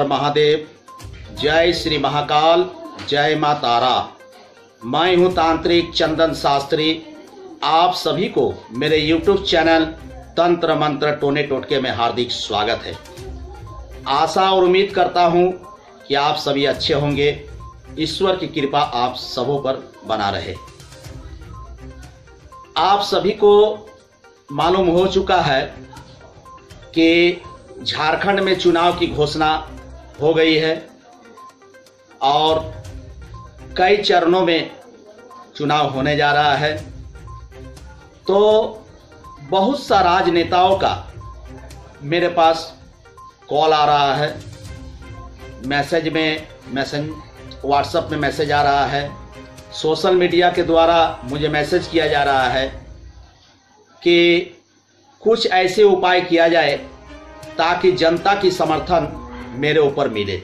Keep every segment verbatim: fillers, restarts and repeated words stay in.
हर महादेव। जय श्री महाकाल, जय मां तारा। मैं हूं तांत्रिक चंदन शास्त्री। आप सभी को मेरे यूट्यूब चैनल तंत्र मंत्र टोने टोटके में हार्दिक स्वागत है। आशा और उम्मीद करता हूं कि आप सभी अच्छे होंगे। ईश्वर की कृपा आप सबों पर बना रहे। आप सभी को मालूम हो चुका है कि झारखंड में चुनाव की घोषणा हो गई है और कई चरणों में चुनाव होने जा रहा है। तो बहुत सा राजनेताओं का मेरे पास कॉल आ रहा है, मैसेज में मैसेज व्हाट्सएप में मैसेज आ रहा है, सोशल मीडिया के द्वारा मुझे मैसेज किया जा रहा है कि कुछ ऐसे उपाय किया जाए ताकि जनता की समर्थन मेरे ऊपर मिले।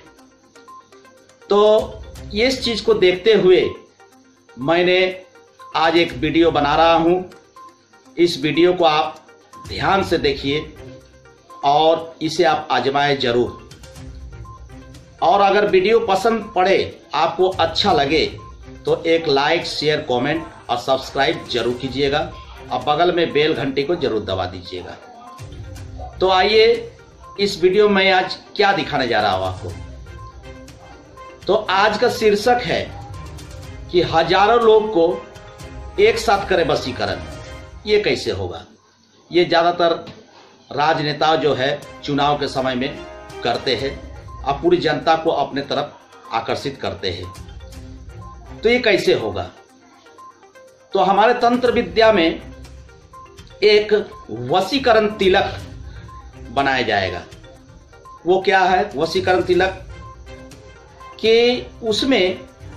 तो इस चीज़ को देखते हुए मैंने आज एक वीडियो बना रहा हूँ। इस वीडियो को आप ध्यान से देखिए और इसे आप आजमाएं जरूर। और अगर वीडियो पसंद पड़े, आपको अच्छा लगे, तो एक लाइक, शेयर, कमेंट और सब्सक्राइब जरूर कीजिएगा और बगल में बेल घंटी को जरूर दबा दीजिएगा। तो आइए इस वीडियो में आज क्या दिखाने जा रहा हूं आपको। तो आज का शीर्षक है कि हजारों लोग को एक साथ करे वशीकरण। ये कैसे होगा? ये ज़्यादातर राजनेता जो है चुनाव के समय में करते हैं और पूरी जनता को अपने तरफ आकर्षित करते हैं। तो ये कैसे होगा? तो हमारे तंत्र विद्या में एक वशीकरण तिलक बनाया जाएगा। वो क्या है वशीकरण तिलक? कि उसमें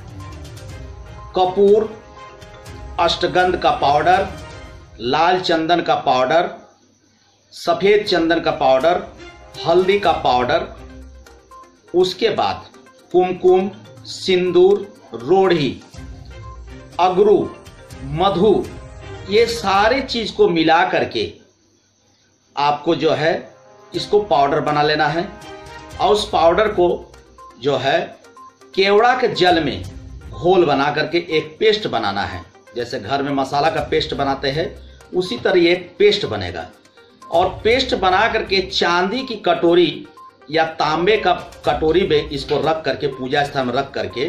कपूर, अष्टगंध का पाउडर, लाल चंदन का पाउडर, सफेद चंदन का पाउडर, हल्दी का पाउडर, उसके बाद कुमकुम, सिंदूर, रोढ़ी, अगरू, मधु, ये सारी चीज को मिला करके आपको जो है इसको पाउडर बना लेना है। और उस पाउडर को जो है केवड़ा के जल में घोल बना करके एक पेस्ट बनाना है। जैसे घर में मसाला का पेस्ट बनाते हैं उसी तरह एक पेस्ट बनेगा। और पेस्ट बना करके चांदी की कटोरी या तांबे का कटोरी में इसको रख करके पूजा स्थान में रख करके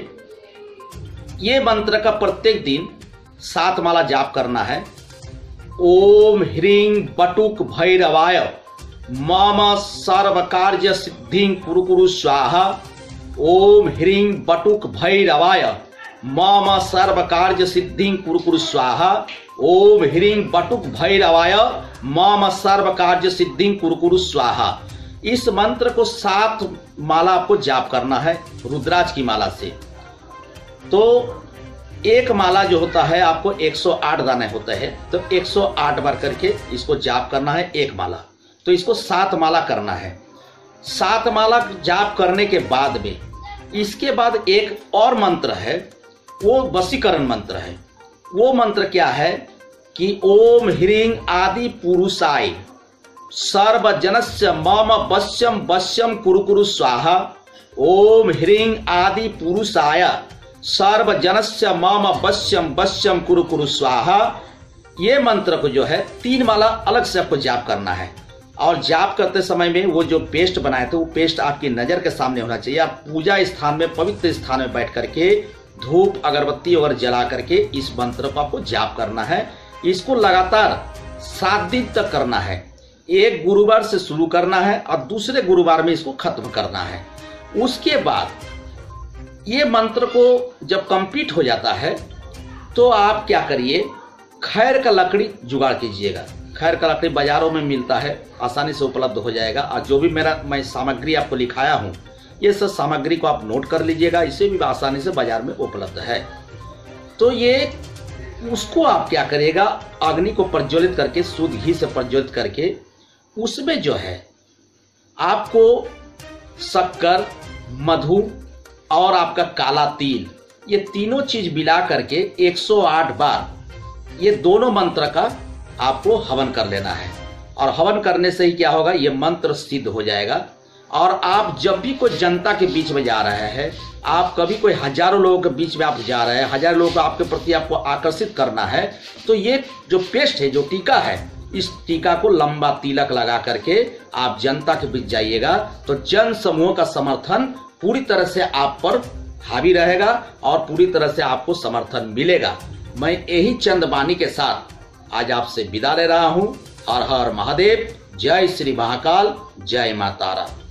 ये मंत्र का प्रत्येक दिन सात माला जाप करना है। ओम ह्रीं बटुक भैरवाय मम सर्व कार्य सिद्धिं कुरु कुरु स्वाहा। ओम ह्रीं बटुक भैरवाय मम सर्व कार्य सिद्धिं कुरु कुरु स्वाहा। ओम ह्रीं बटुक भैरवाय मम सर्व कार्य सिद्धिं कुरु कुरु स्वाहा। इस मंत्र को सात माला आपको जाप करना है रुद्राक्ष की माला से। तो एक माला जो होता है आपको एक सौ आठ दाने होते हैं, तो एक सौ आठ बार करके इसको जाप करना है एक माला। तो इसको सात माला करना है। सात माला जाप करने के बाद में इसके बाद एक और मंत्र है, वो वशीकरण मंत्र है। वो मंत्र क्या है कि ओम ह्रीं आदि पुरुषाय सर्वजनस्य मम वश्यम वश्यम कुरु कुरु स्वाहा। ओम ह्रीं आदि पुरुषाय सर्वजनस्य मम वश्यम वश्यम कुरु कुरु स्वाहा। ये मंत्र को जो है तीन माला अलग से आपको जाप करना है। और जाप करते समय में वो जो पेस्ट बनाए थे वो पेस्ट आपकी नज़र के सामने होना चाहिए। आप पूजा स्थान में, पवित्र स्थान में बैठ करके धूप अगरबत्ती वगैरह जला करके इस मंत्र को आपको जाप करना है। इसको लगातार सात दिन तक करना है। एक गुरुवार से शुरू करना है और दूसरे गुरुवार में इसको खत्म करना है। उसके बाद ये मंत्र को जब कंप्लीट हो जाता है तो आप क्या करिए, खैर का लकड़ी जुगाड़ कीजिएगा। खैर का लकड़ी बाजारों में मिलता है, आसानी से उपलब्ध हो जाएगा। और जो भी मेरा मैं सामग्री आपको लिखाया हूँ ये सब सामग्री को आप नोट कर लीजिएगा, इसे भी आसानी से बाजार में उपलब्ध है। तो ये उसको आप क्या करिएगा, अग्नि को प्रज्वलित करके, शुद्ध घी से प्रज्वलित करके उसमें जो है आपको शक्कर, मधु और आपका काला तिल, ये तीनों चीज मिला करके एक सौ आठ बार ये दोनों मंत्र का आपको हवन कर लेना है। और हवन करने से ही क्या होगा, ये मंत्र सिद्ध हो जाएगा और आप जब भी कोई जनता के बीच में जा रहे हैं, आप कभी कोई हजारों लोगों के बीच में आप जा रहे हैं, हजारों लोगों को आपके प्रति आपको आकर्षित करना है, तो ये जो पेस्ट है, जो टीका है, इस टीका को लंबा तिलक लगा करके आप जनता के बीच जाइएगा, तो जन समूह का समर्थन पूरी तरह से आप पर हावी रहेगा और पूरी तरह से आपको समर्थन मिलेगा। मैं यही चंद वाणी के साथ आज आपसे विदा ले रहा हूं। हर हर महादेव, जय श्री महाकाल, जय मां तारा।